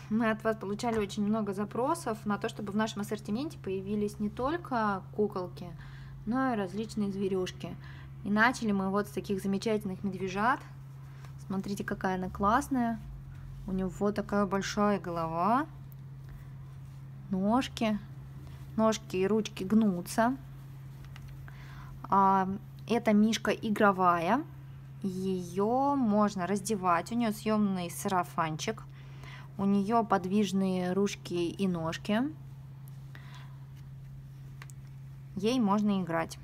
Мы от вас получали очень много запросов на то, чтобы в нашем ассортименте появились не только куколки, но и различные зверюшки. И начали мы вот с таких замечательных медвежат. Смотрите, какая она классная. У него такая большая голова, ножки и ручки гнутся. Это мишка игровая. Ее можно раздевать. У нее съемный сарафанчик. У нее подвижные ручки и ножки. Ей можно играть.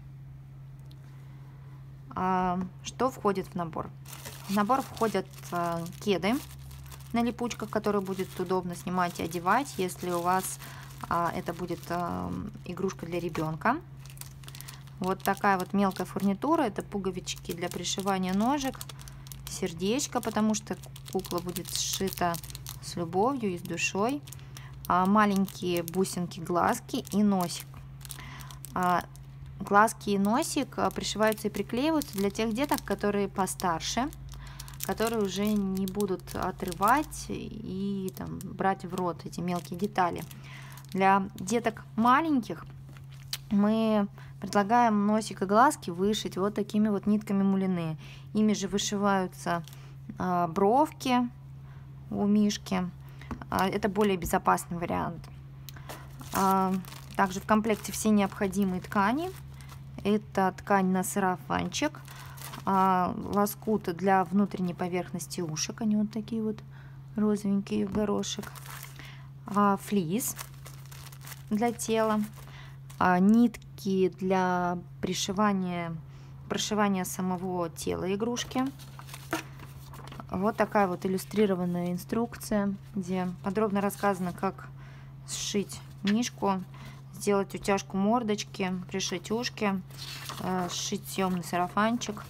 Что входит в набор? В набор входят кеды на липучках, которые будет удобно снимать и одевать, если у вас это будет игрушка для ребенка. Вот такая вот мелкая фурнитура. Это пуговички для пришивания ножек, сердечко, потому что кукла будет сшита с любовью и с душой. Маленькие бусинки, глазки и носик. Глазки и носик пришиваются и приклеиваются для тех деток, которые постарше, которые уже не будут отрывать и там, брать в рот эти мелкие детали. Для деток маленьких мы предлагаем носик и глазки вышить вот такими вот нитками мулине. Ими же вышиваются бровки у мишки. Это более безопасный вариант. Также в комплекте все необходимые ткани. Это ткань на сарафанчик, лоскут для внутренней поверхности ушек, они вот такие вот розовенькие в горошек, флис для тела, нитки для прошивания самого тела игрушки. Вот такая вот иллюстрированная инструкция, где подробно рассказано, как сшить мишку, сделать утяжку мордочки, пришить ушки, сшить съемный сарафанчик,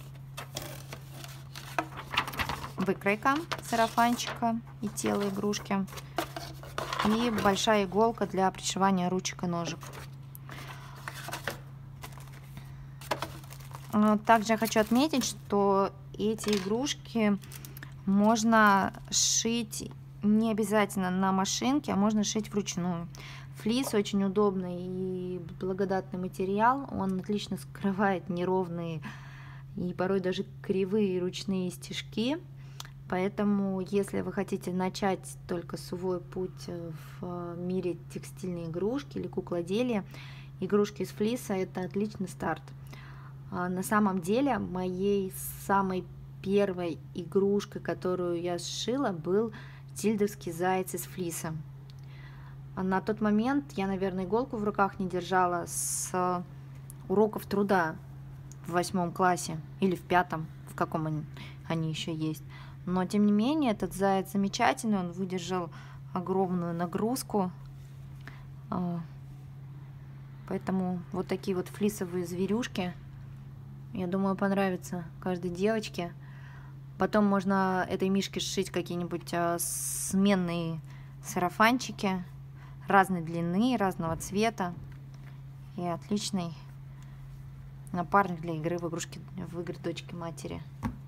выкройка сарафанчика и тела игрушки и большая иголка для пришивания ручек и ножек. Также я хочу отметить, что эти игрушки можно шить не обязательно на машинке, а можно шить вручную. Флис очень удобный и благодатный материал, он отлично скрывает неровные и порой даже кривые ручные стежки, поэтому если вы хотите начать только свой путь в мире текстильной игрушки или куклоделия, игрушки из флиса — это отличный старт. На самом деле моей самой первой игрушкой, которую я сшила, был тильдовский заяц из флиса. На тот момент я, наверное, иголку в руках не держала с уроков труда в 8 классе или в 5, в каком они еще есть. Но, тем не менее, этот заяц замечательный, он выдержал огромную нагрузку. Поэтому вот такие вот флисовые зверюшки, я думаю, понравятся каждой девочке. Потом можно этой мишке сшить какие-нибудь сменные сарафанчики разной длины, разного цвета. И отличный напарник для игры в игры дочки матери.